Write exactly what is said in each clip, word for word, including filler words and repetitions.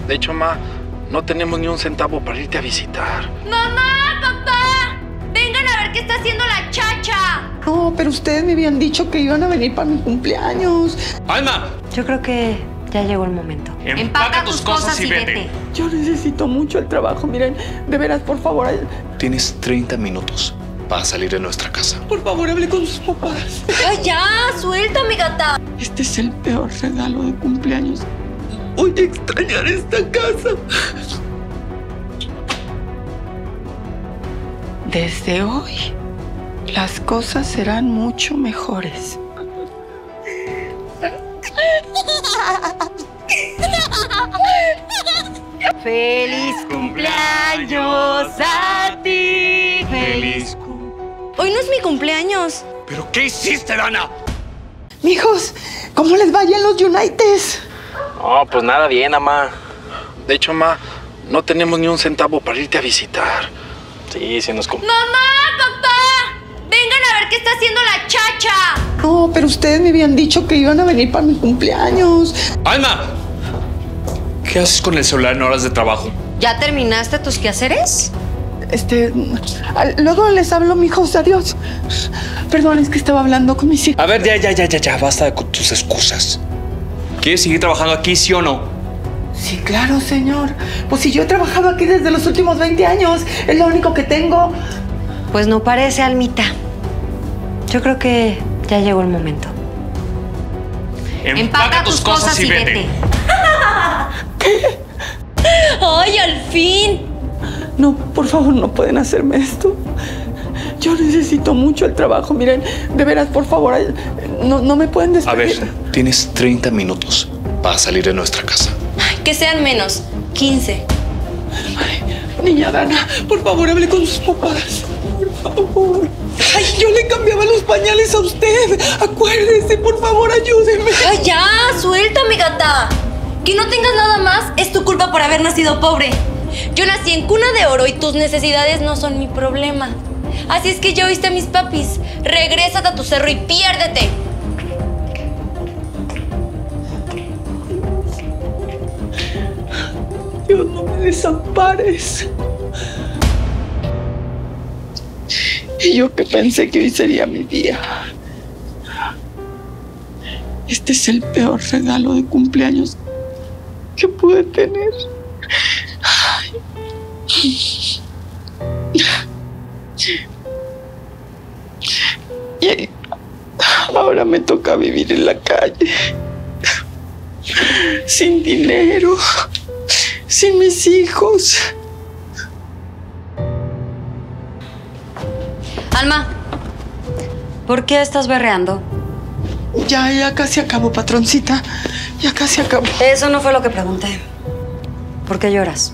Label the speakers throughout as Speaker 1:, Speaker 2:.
Speaker 1: De hecho, ma, no tenemos ni un centavo para irte a visitar.
Speaker 2: ¡Mamá, papá! ¡Vengan a ver qué está haciendo la chacha!
Speaker 3: No, pero ustedes me habían dicho que iban a venir para mi cumpleaños.
Speaker 4: ¡Alma!
Speaker 5: Yo creo que ya llegó el momento.
Speaker 4: Empaca tus cosas y vete.
Speaker 3: Yo necesito mucho el trabajo. Miren, de veras, por favor.
Speaker 4: Tienes treinta minutos para salir de nuestra casa.
Speaker 3: Por favor, hable con sus papás.
Speaker 2: ¡Ay, ya! ¡Suéltame, gata!
Speaker 3: Este es el peor regalo de cumpleaños. Voy a extrañar esta casa. Desde hoy, las cosas serán mucho mejores.
Speaker 5: ¡Feliz cumpleaños a ti!
Speaker 4: ¡Feliz cumpleaños!
Speaker 2: Hoy no es mi cumpleaños.
Speaker 4: ¿Pero qué hiciste, Dana?
Speaker 3: Mijos, ¿cómo les vaya en los Uniteds?
Speaker 1: No, pues nada bien, mamá. De hecho, ma, no tenemos ni un centavo para irte a visitar. Sí, sí nos...
Speaker 2: ¡Mamá, papá! ¡Vengan a ver qué está haciendo la chacha!
Speaker 3: No, pero ustedes me habían dicho que iban a venir para mi cumpleaños.
Speaker 4: ¡Alma! ¿Qué haces con el celular en horas de trabajo?
Speaker 5: ¿Ya terminaste tus quehaceres?
Speaker 3: Este, luego les hablo, mijos, adiós. Perdón, es que estaba hablando con mis hijos.
Speaker 4: A ver, ya, ya, ya, ya, ya, basta con tus excusas. ¿Quieres seguir trabajando aquí, sí o no?
Speaker 3: Sí, claro, señor. Pues si yo he trabajado aquí desde los últimos veinte años, es lo único que tengo.
Speaker 5: Pues no parece, Almita. Yo creo que ya llegó el momento.
Speaker 4: Empaca tus cosas y vete.
Speaker 3: ¿Qué?
Speaker 2: ¡Ay, al fin!
Speaker 3: No, por favor, no pueden hacerme esto. Yo necesito mucho el trabajo. Miren, de veras, por favor, no, no me pueden despedir.
Speaker 4: A ver, tienes treinta minutos para salir de nuestra casa.
Speaker 2: Ay, que sean menos. quince.
Speaker 3: Ay, niña Dana, por favor, hable con sus papás. Por favor. Ay, yo le cambiaba los pañales a usted. Acuérdese, por favor, ayúdeme.
Speaker 2: ¡Ay, ya! ¡Suéltame, gata! Que no tengas nada más es tu culpa por haber nacido pobre. Yo nací en cuna de oro y tus necesidades no son mi problema. Así es que ya oíste a mis papis. Regrésate a tu cerro y piérdete.
Speaker 3: Dios, no me desampares. Y yo que pensé que hoy sería mi día. Este es el peor regalo de cumpleaños que pude tener. Ay. Y ahora me toca vivir en la calle, sin dinero, sin mis hijos.
Speaker 5: Alma, ¿por qué estás berreando?
Speaker 3: Ya, ya casi acabo, patroncita. Ya casi acabo.
Speaker 5: Eso no fue lo que pregunté. ¿Por qué lloras?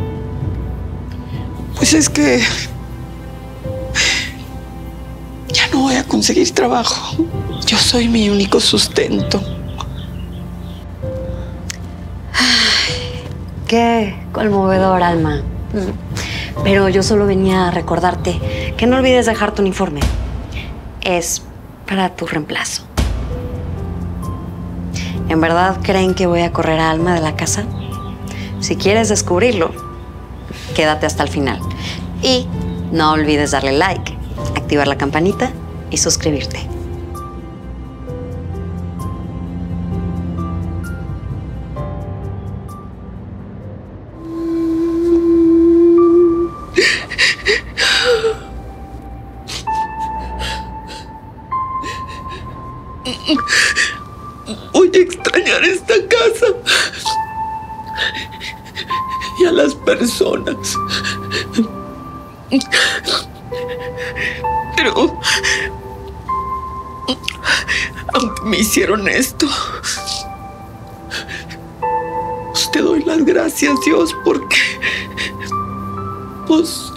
Speaker 3: Pues es que ya no voy a conseguir trabajo. Yo soy mi único sustento.
Speaker 5: Ay, qué conmovedor, Alma. Pero yo solo venía a recordarte que no olvides dejar tu uniforme. Es para tu reemplazo. ¿En verdad creen que voy a correr a Alma de la casa? Si quieres descubrirlo, quédate hasta el final. Y no olvides darle like, activar la campanita y suscribirte.
Speaker 3: Voy a extrañar esta casa y a las personas. Pero aunque me hicieron esto, pues te doy las gracias, Dios, porque pues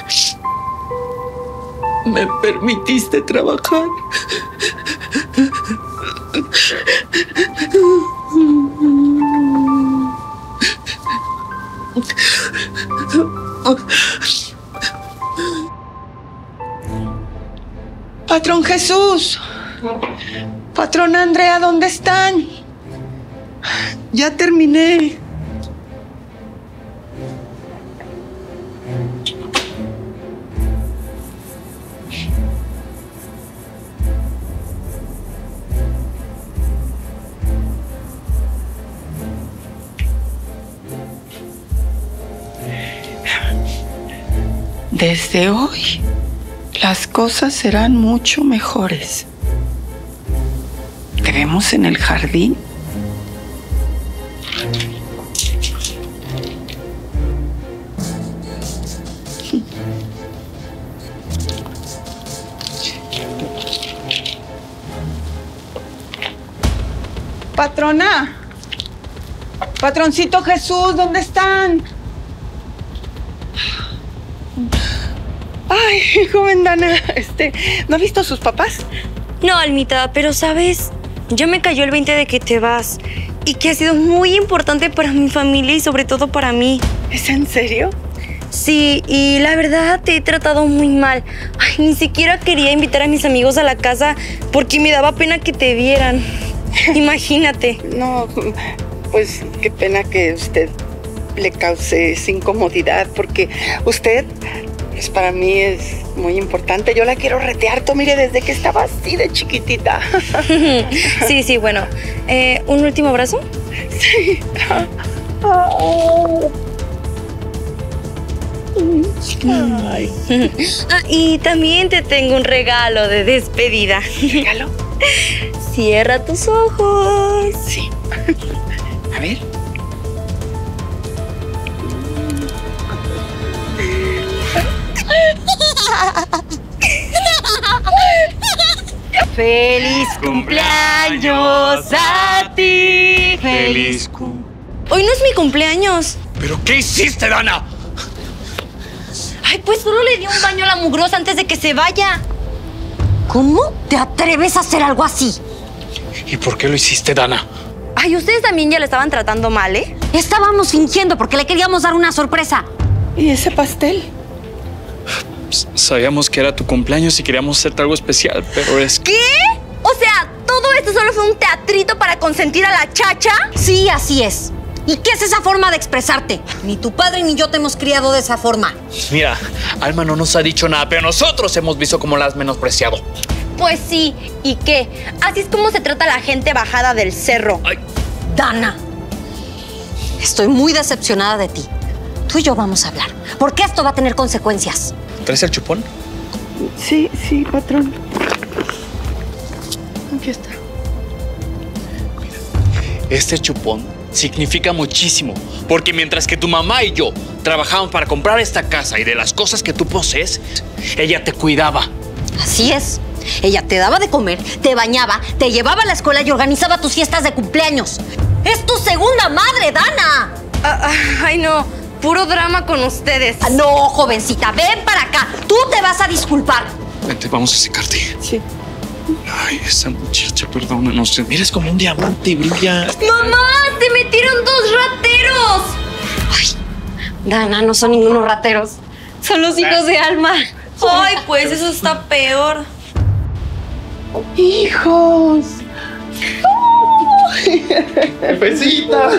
Speaker 3: me permitiste trabajar. Patrón Jesús, patrón Andrea, ¿dónde están? Ya terminé. Desde hoy, las cosas serán mucho mejores. Te vemos en el jardín. Patrona. Patroncito Jesús, ¿dónde están? Ay, joven Dana, este, ¿no ha visto a sus papás?
Speaker 2: No, Almita, pero ¿sabes? Ya me cayó el veinte de que te vas y que ha sido muy importante para mi familia y sobre todo para mí.
Speaker 3: ¿Es en serio?
Speaker 2: Sí, y la verdad te he tratado muy mal. Ay, ni siquiera quería invitar a mis amigos a la casa porque me daba pena que te vieran. Imagínate.
Speaker 3: No, pues qué pena que usted le cause esa incomodidad porque usted, pues para mí es muy importante. Yo la quiero retear, tú mire, desde que estaba así de chiquitita.
Speaker 2: Sí, sí, bueno. Eh, ¿Un último abrazo?
Speaker 3: Sí. Oh. Ay.
Speaker 2: Ah, y también te tengo un regalo de despedida.
Speaker 3: ¿Regalo?
Speaker 2: Cierra tus ojos.
Speaker 3: Sí. A ver.
Speaker 2: ¡Feliz cumpleaños a ti!
Speaker 4: ¡Feliz cum...
Speaker 2: Hoy no es mi cumpleaños.
Speaker 4: ¿Pero qué hiciste, Dana?
Speaker 2: Ay, pues solo le di un baño a la mugrosa antes de que se vaya.
Speaker 5: ¿Cómo te atreves a hacer algo así?
Speaker 1: ¿Y por qué lo hiciste, Dana?
Speaker 2: Ay, ustedes también ya le estaban tratando mal, ¿eh?
Speaker 5: Estábamos fingiendo porque le queríamos dar una sorpresa.
Speaker 3: ¿Y ese pastel?
Speaker 4: Sabíamos que era tu cumpleaños y queríamos hacerte algo especial, pero es...
Speaker 2: ¿Qué? O sea, ¿todo esto solo fue un teatrito para consentir a la chacha?
Speaker 5: Sí, así es. ¿Y qué es esa forma de expresarte? Ni tu padre ni yo te hemos criado de esa forma.
Speaker 4: Mira, Alma no nos ha dicho nada, pero nosotros hemos visto cómo la has menospreciado.
Speaker 2: Pues sí, ¿y qué? Así es como se trata a la gente bajada del cerro.
Speaker 4: Ay.
Speaker 5: Dana, estoy muy decepcionada de ti. Tú y yo vamos a hablar, porque esto va a tener consecuencias.
Speaker 4: ¿Traes el chupón?
Speaker 3: Sí, sí, patrón. Aquí está.
Speaker 4: Este chupón significa muchísimo, porque mientras que tu mamá y yo trabajábamos para comprar esta casa y de las cosas que tú posees, ella te cuidaba.
Speaker 5: Así es. Ella te daba de comer, te bañaba, te llevaba a la escuela y organizaba tus fiestas de cumpleaños. ¡Es tu segunda madre, Dana!
Speaker 2: Ah, ah, ay, no. Puro drama con ustedes.
Speaker 5: Ah, no, jovencita, ven para acá. Tú te vas a disculpar.
Speaker 4: Vente, vamos a secarte.
Speaker 3: Sí.
Speaker 4: Ay, esa muchacha, perdónanos. Mira, es como un diamante y brilla.
Speaker 2: ¡Mamá! ¡Te metieron dos rateros!
Speaker 5: Ay, Dana, no son ningunos rateros. Son los hijos de Alma.
Speaker 2: Ay, pues eso está peor.
Speaker 3: ¡Hijos!
Speaker 1: ¡Jefecita!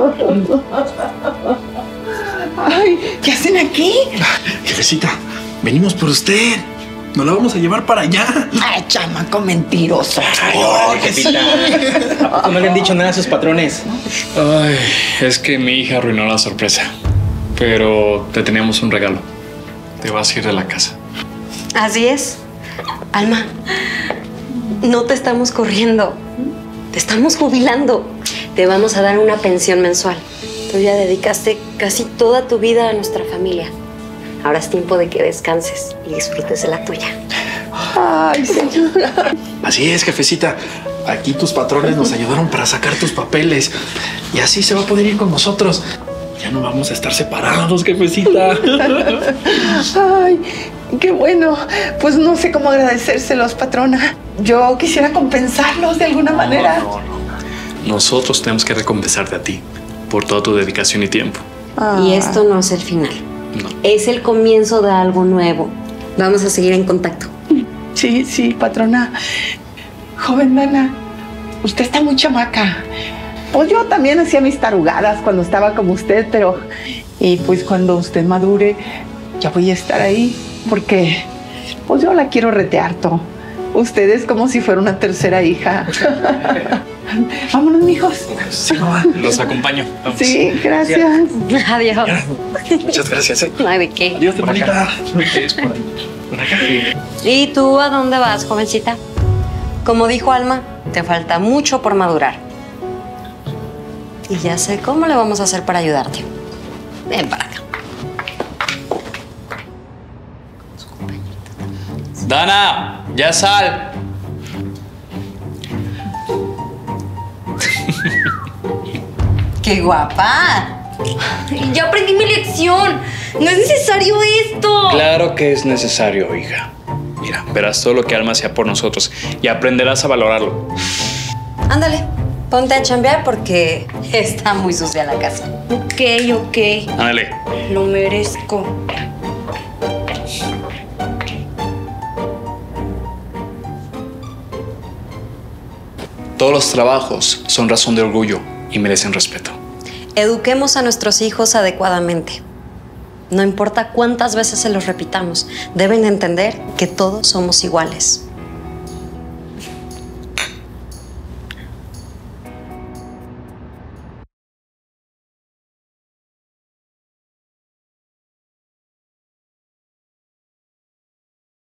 Speaker 3: Ay, ¿qué hacen aquí?
Speaker 1: Jefecita, venimos por usted. Nos la vamos a llevar para allá.
Speaker 3: Ay, chamaco mentiroso.
Speaker 1: Ay, jefecita.
Speaker 6: No le han dicho nada a sus patrones.
Speaker 4: Ay, es que mi hija arruinó la sorpresa. Pero te teníamos un regalo. Te vas a ir de la casa.
Speaker 5: Así es. Alma, no te estamos corriendo. Te estamos jubilando. Te vamos a dar una pensión mensual. Tú ya dedicaste casi toda tu vida a nuestra familia. Ahora es tiempo de que descanses y disfrutes de la tuya.
Speaker 3: Ay, señora.
Speaker 1: Así es, jefecita. Aquí tus patrones nos ayudaron para sacar tus papeles. Y así se va a poder ir con nosotros. Ya no vamos a estar separados, jefecita.
Speaker 3: Ay, qué bueno. Pues no sé cómo agradecérselos, patrona. Yo quisiera compensarlos de alguna manera.
Speaker 4: No, no, no. Nosotros tenemos que recompensarte a ti por toda tu dedicación y tiempo.
Speaker 3: Ah.
Speaker 5: Y esto no es el final.
Speaker 4: No.
Speaker 5: Es el comienzo de algo nuevo. Vamos a seguir en contacto.
Speaker 3: Sí, sí, patrona. Joven Dana, usted está muy chamaca. Pues yo también hacía mis tarugadas cuando estaba como usted, pero... Y pues cuando usted madure, ya voy a estar ahí, porque pues yo la quiero retear todo. Usted es como si fuera una tercera hija. Vámonos, mijos.
Speaker 1: Sí, mamá.
Speaker 4: Los acompaño. Vamos.
Speaker 3: Sí, gracias.
Speaker 5: Adiós.
Speaker 1: Muchas gracias. ¿eh?
Speaker 5: No hay de qué.
Speaker 1: Adiós, hermanita. Es por ahí. Por acá.
Speaker 5: ¿Y tú a dónde vas, jovencita? Como dijo Alma, te falta mucho por madurar. Y ya sé cómo le vamos a hacer para ayudarte. Ven para acá.
Speaker 4: Dana, ya sal.
Speaker 5: ¡Qué guapa!
Speaker 2: Ya aprendí mi lección. No es necesario esto.
Speaker 4: Claro que es necesario, hija. Mira, verás todo lo que Alma hacía por nosotros y aprenderás a valorarlo.
Speaker 5: Ándale, ponte a chambear porque está muy sucia la casa.
Speaker 2: Ok, ok.
Speaker 4: Ándale.
Speaker 2: Lo merezco.
Speaker 4: Todos los trabajos son razón de orgullo y merecen respeto.
Speaker 5: Eduquemos a nuestros hijos adecuadamente. No importa cuántas veces se los repitamos, deben entender que todos somos iguales.